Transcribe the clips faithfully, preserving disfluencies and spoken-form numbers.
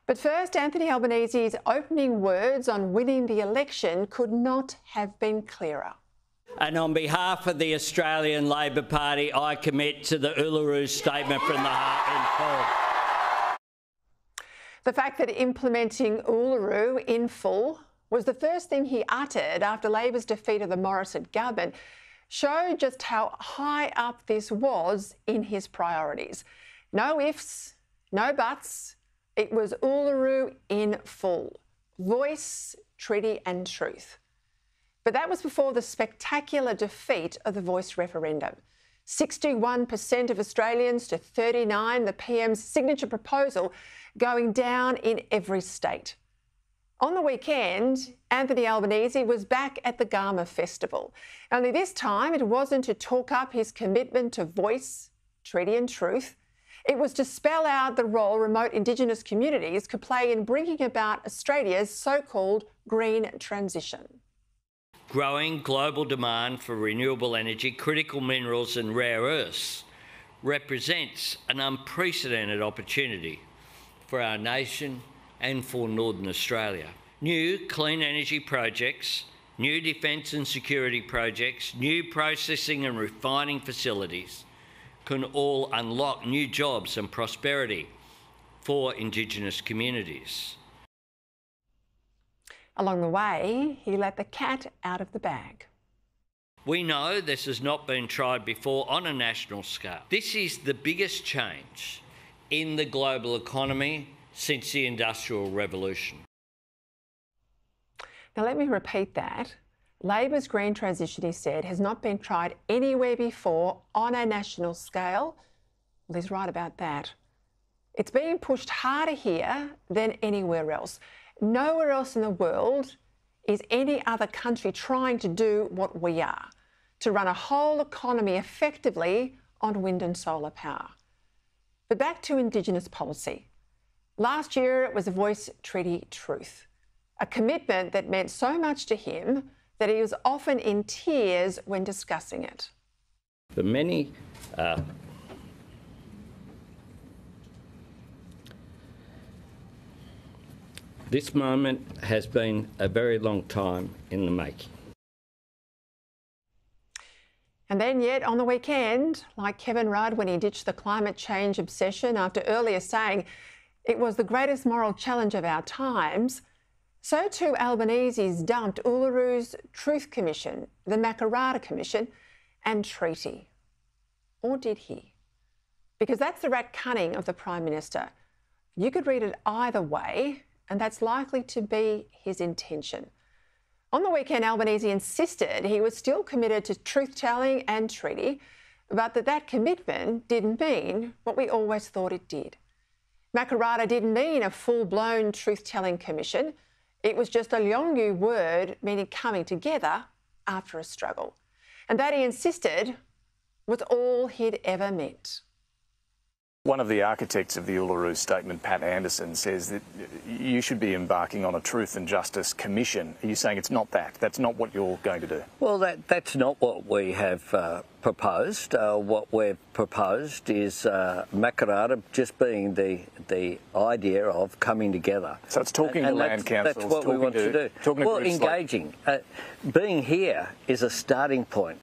But first, Anthony Albanese's opening words on winning the election could not have been clearer. And on behalf of the Australian Labor Party, I commit to the Uluru Statement from the Heart in full. The fact that implementing Uluru in full was the first thing he uttered after Labor's defeat of the Morrison government showed just how high up this was in his priorities. No ifs, no buts. It was Uluru in full. Voice, treaty and truth. But that was before the spectacular defeat of the Voice referendum. sixty-one percent of Australians to thirty-nine, the P M's signature proposal going down in every state. On the weekend, Anthony Albanese was back at the Garma Festival. Only this time it wasn't to talk up his commitment to voice, treaty and truth. It was to spell out the role remote Indigenous communities could play in bringing about Australia's so-called green transition. Growing global demand for renewable energy, critical minerals and rare earths represents an unprecedented opportunity for our nation and for Northern Australia. New clean energy projects, new defence and security projects, new processing and refining facilities can all unlock new jobs and prosperity for Indigenous communities. Along the way, he let the cat out of the bag. We know this has not been tried before on a national scale. This is the biggest change in the global economy since the Industrial Revolution. Now, let me repeat that. Labor's green transition, he said, has not been tried anywhere before on a national scale. Well, he's right about that. It's being pushed harder here than anywhere else. Nowhere else in the world is any other country trying to do what we are, to run a whole economy effectively on wind and solar power. But back to Indigenous policy. Last year, it was a Voice Treaty Truth, a commitment that meant so much to him that he was often in tears when discussing it. For many, uh, this moment has been a very long time in the making. And then yet on the weekend, like Kevin Rudd when he ditched the climate change obsession after earlier saying it was the greatest moral challenge of our times, so too Albanese's dumped Uluru's Truth Commission, the Makarrata Commission and treaty. Or did he? Because that's the rat cunning of the Prime Minister. You could read it either way, and that's likely to be his intention. On the weekend, Albanese insisted he was still committed to truth-telling and treaty, but that that commitment didn't mean what we always thought it did. Makarrata didn't mean a full-blown truth-telling commission. It was just a Yolngu word meaning coming together after a struggle. And that, he insisted, was all he'd ever meant. One of the architects of the Uluru Statement, Pat Anderson, says that you should be embarking on a Truth and Justice Commission. Are you saying it's not that? That's not what you're going to do? Well, that, that's not what we have uh, proposed. Uh, what we've proposed is uh, Makarrata just being the the idea of coming together. So it's talking and, to and land that's, councils, that's what we want to, to do. Talking well, to engaging. Uh, being here is a starting point.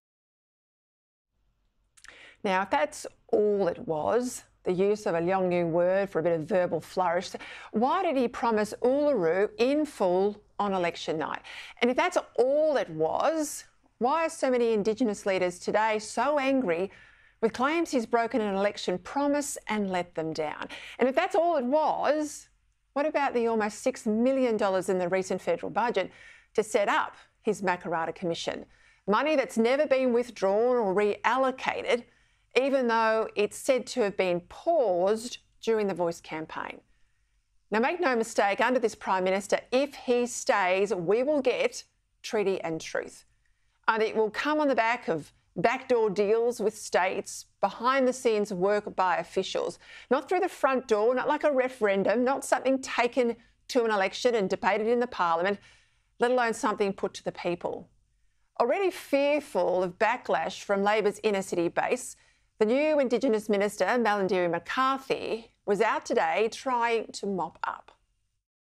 Now, if that's all it was, the use of a Yolngu word for a bit of verbal flourish, why did he promise Uluru in full on election night? And if that's all it was, why are so many Indigenous leaders today so angry with claims he's broken an election promise and let them down? And if that's all it was, what about the almost six million dollars in the recent federal budget to set up his Makarrata Commission? Money that's never been withdrawn or reallocated, even though it's said to have been paused during the Voice campaign. Now, make no mistake, under this Prime Minister, if he stays, we will get treaty and truth. And it will come on the back of backdoor deals with states, behind-the-scenes work by officials, not through the front door, not like a referendum, not something taken to an election and debated in the Parliament, let alone something put to the people. Already fearful of backlash from Labor's inner-city base, the new Indigenous Minister, Malarndirri McCarthy, was out today trying to mop up.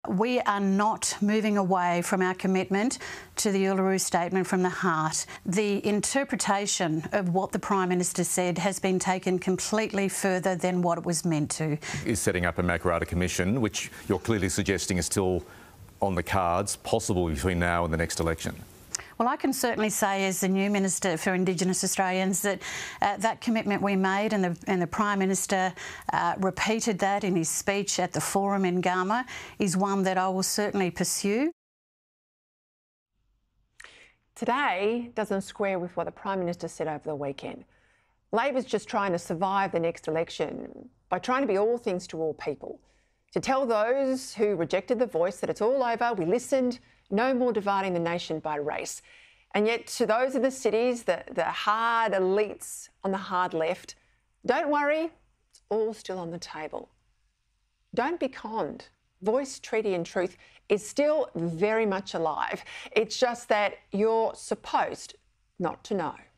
We are not moving away from our commitment to the Uluru Statement from the heart. The interpretation of what the Prime Minister said has been taken completely further than what it was meant to. Is setting up a Makarrata Commission, which you're clearly suggesting is still on the cards, possible between now and the next election. Well, I can certainly say as the new Minister for Indigenous Australians that uh, that commitment we made, and the, and the Prime Minister uh, repeated that in his speech at the forum in Gama, is one that I will certainly pursue. Today doesn't square with what the Prime Minister said over the weekend. Labor's just trying to survive the next election by trying to be all things to all people. To tell those who rejected the voice that it's all over, we listened, no more dividing the nation by race. And yet to those in the cities, the, the hard elites on the hard left, don't worry, it's all still on the table. Don't be conned. Voice, treaty and truth is still very much alive. It's just that you're supposed not to know.